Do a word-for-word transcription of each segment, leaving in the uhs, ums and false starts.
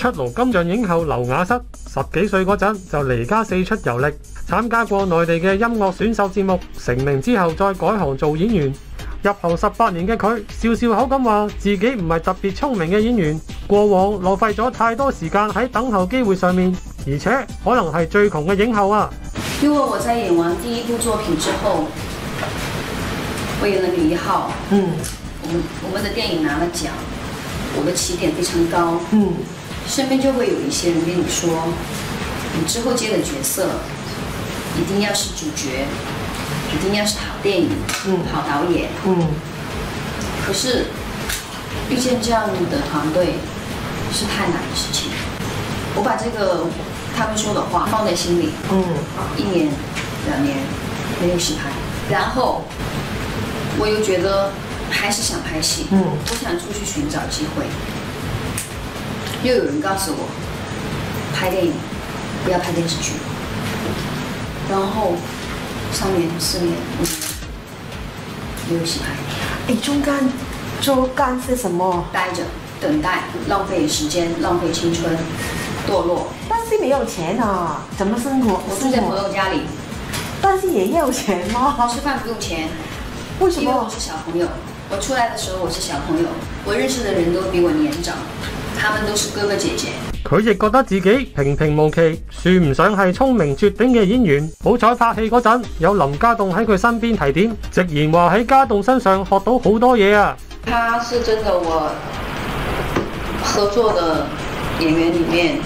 出爐金像影后劉雅瑟，十幾歲嗰陣就離家四出遊歷，參加過內地嘅音樂選秀節目，成名之後再改行做演員。入行十八年嘅佢，笑笑口咁話自己唔係特別聰明嘅演員，過往浪費咗太多時間喺等候機會上面，而且可能係最窮嘅影后啊！ 因為我在演完第一部作品之後，我演了女一號，嗯，我們我們的電影拿了獎，我的起點非常高，嗯，身邊就會有一些人跟你說，你之後接的角色一定要是主角。一定要是好電影，嗯，好導演，嗯。可是遇見這樣的團隊是太難的事情。我把這個他們說的話放在心裡，嗯，一年、兩年沒有戲拍，然後我又覺得還是想拍戲，嗯，我想出去尋找機會。又有人告訴我，拍電影不要拍電視劇，然後。三年、四年、五年沒有戲拍。 你中間做幹些什麼？ 待着，等待，浪費時間，浪費青春，墮落。 但是沒有錢啊，怎麼生活？ 我住在朋友家裡， 但是也要錢嗎？ 吃飯不用錢。 為什麼？ 因為我是小朋友，我出來的時候我是小朋友，我認識的人都比我年長，他們都是哥哥姐姐。 佢亦覺得自己平平無奇，算唔上係聰明絕頂嘅演員。好彩拍戲嗰陣有林家棟喺佢身邊提點，直言話喺家棟身上學到好多嘢啊！ 他是真的我合作的演員裡面，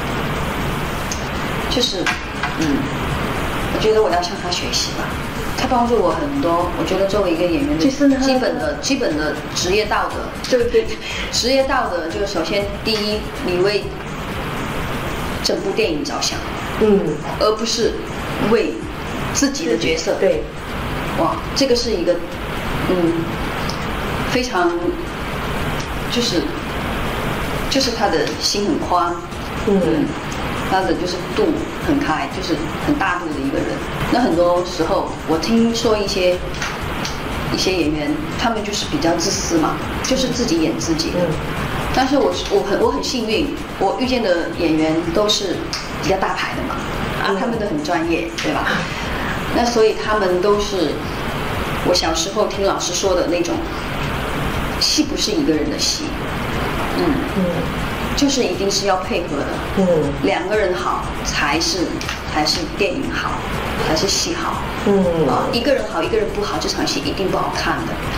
就是嗯，我覺得我要向他學習吧。他幫助我很多，我覺得作為一個演員的基本的基本的職業道德，對對對，職業道德就首先第一，你為整部電影着想，嗯，而不是為自己的角色。對，哇，這個是一個，嗯，非常，就是，就是他的心很寬，嗯，嗯，他的就是度很開，就是很大度的一個人。那很多時候，我聽說一些一些演員，他們就是比較自私嘛，就是自己演自己的。但是我我很我很幸運，我遇見的演員都是比較大牌的嘛，啊，他們都很專業，對吧？那所以他們都是我小時候聽老師說的那種，戲不是一個人的戲，嗯嗯，就是一定是要配合的，嗯，兩個人好才是才是電影好，才是戲好，嗯啊，一個人好一個人不好，這場戲一定不好看的。